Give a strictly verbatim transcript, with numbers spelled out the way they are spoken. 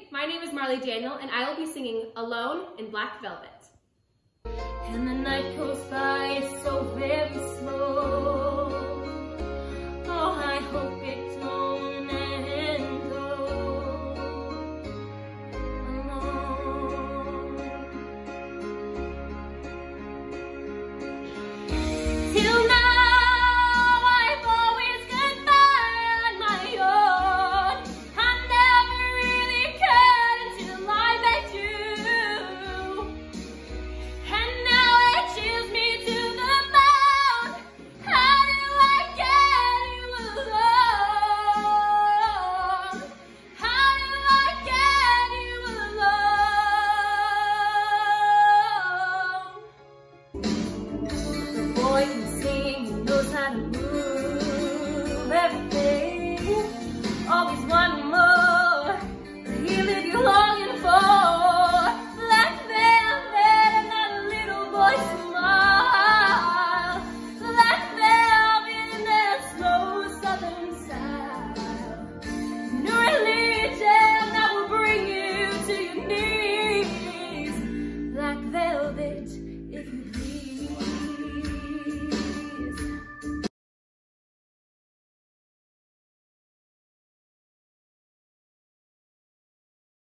my name is Marlee Daniel, and I will be singing Alone in Black Velvet. And the night goes by so very slow. Oh, I hope it